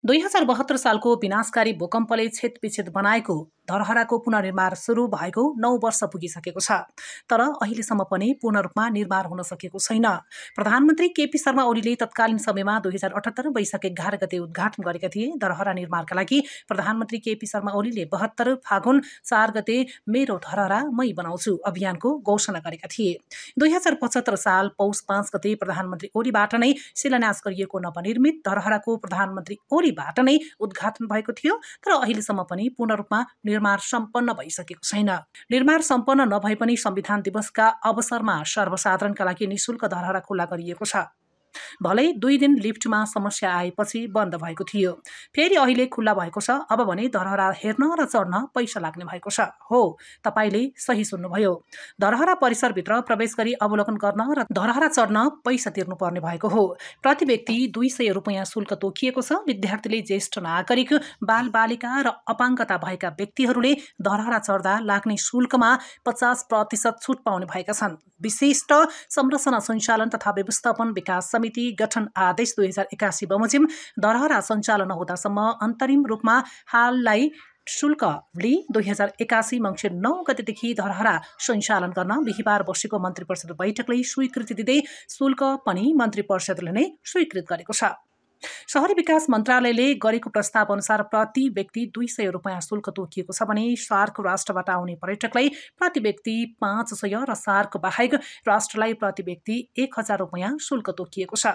2072 सालको विनाशकारी भूकम्पले क्षतविक्षत बनाएको धरहराको पुनर्निर्माण सुरु भएको 9 वर्ष पुगिसकेको छ। तर अहिलेसम्म पनि पूर्ण रूपमा निर्माण हुन सकेको छैन। प्रधानमन्त्री केपी शर्मा ओलीले तत्कालीन समयमा 2078 वैशाख 11 गते उद्घाटन गरेका थिए। धरहरा निर्माणका लागि प्रधानमन्त्री केपी शर्मा ओलीले 72 फागुन 4 गते मेरो धरहरा मै बनाउँछु अभियानको घोषणा गरेका थिए। 2075 साल पौष 5 गते प्रधानमन्त्री ओलीबाट नै शिलान्यास गरिएको नवनिर्मित धरहराको प्रधानमन्त्री ओलीबाट नै उद्घाटन भएको थियो। तर अहिलेसम्म पनि पूर्ण रूपमा निर्माण सम्पन्न भइसकेको छैन। निर्माण सम्पन्न नभए पनि संविधान दिवसका अवसरमा सर्वसाधारणका लागि निशुल्क धरहरा खुला गरिएको छ। भलै 2 दिन लिफ्टमा समस्या आएपछि बन्द भएको थियो, फेरि अहिले खुल्ला भएको छ। अब भने धरहरा हेर्न र चढ्न पैसा लाग्ने भएको छ। हो, तपाईले सही सुन्नुभयो। धरहरा परिसरभित्र प्रवेश गरी अवलोकन गर्न र धरहरा चढ्न पैसा तिर्नुपर्ने भएको हो। प्रति व्यक्ति 200 रुपैयाँ शुल्क तोकिएको छ। विद्यार्थीले, ज्येष्ठ नागरिक, बालबालिका र अपाङ्गता भएका व्यक्तिहरूले धरहरा चढ्दा लाग्ने शुल्कमा 50% छुट पाउने भएका छन्। विशिष्ट संरचना सञ्चालन तथा व्यवस्थापन विकास समिति गठन आदेश 2081 बमोजिम धरहरा सञ्चालन नहुँदासम्म अन्तरिम रूपमा हाललाई शुल्क लिई 2081 मङ्सिर 9 गतेदेखि धरहरा सञ्चालन गर्न बिहिबार बसेको मन्त्री परिषद बैठकले स्वीकृति दिँदै शुल्क पनि मन्त्री परिषदले नै स्वीकृत गरेको छ। शहरी विकास मन्त्रालयले गरेको प्रस्ताव अनुसार प्रति व्यक्ति 200 रुपैयाँ शुल्क तोकिएको छ भने सार्क राष्ट्रबाट आउने पर्यटकलाई प्रति व्यक्ति 500 र सार्क बाहेक राष्ट्रलाई प्रति व्यक्ति 1000 रुपैयाँ शुल्क तोकिएको छ।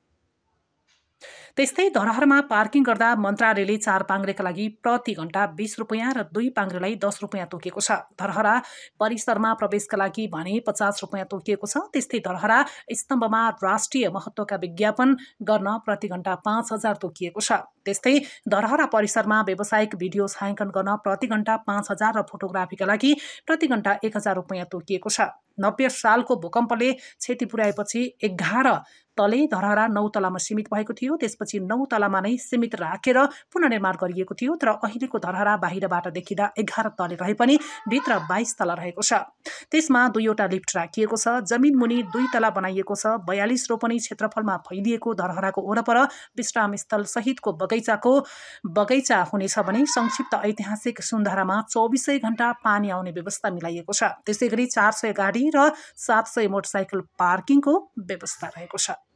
त्यस्तै धरहरामा पार्किङ गर्दा मन्त्रालयले 4 पाङ्ग्रेका लागि प्रति घण्टा 20 रुपैयाँ र 2 पाङ्ग्रेलाई 10 रुपैयाँ तोकेको छ। धरहरा परिसरमा प्रवेशका लागि भने 50 रुपैयाँ तोकिएको छ। त्यस्तै धरहरा स्तम्भमा राष्ट्रिय महत्त्वका विज्ञापन गर्न प्रति घण्टा 5000 तोकिएको छ। त्यस्तै धरहरा परिसरमा व्यावसायिक भिडियो छायाङ्कन गर्न प्रति घण्टा 5000 र फोटोग्राफीका लागि प्रति घण्टा 1000 रुपैयाँ तोकिएको छ। 90 सालको भूकम्पले क्षति पुर्याएपछि 11 तले धरहरा 9 तलामा सीमित भएको थियो। त्यसपछि 9 तलामा नै सीमित राखेर पुनर्निर्माण गरिएको थियो। तर अहिलेको धरहरा बाहिरबाट देखिँदा 11 तले रहे पनि भित्र 22 तला रहेको छ। त्यसमा 2वटा लिफ्ट राखिएको छ। जमिन मुनि 2 तला बनाइएको छ। 42 रोपनी क्षेत्रफलमा फैलिएको धरहराको वरपर विश्राम स्थल सहितको बगैँचा हुनेछ भने संक्षिप्त ऐतिहासिक सुन्धारामा 24 घण्टा पानी आउने व्यवस्था मिलाइएको छ। त्यसैगरी 400 गाडी र 700 मोटरसाइकल पार्किङको व्यवस्था रहेको छ।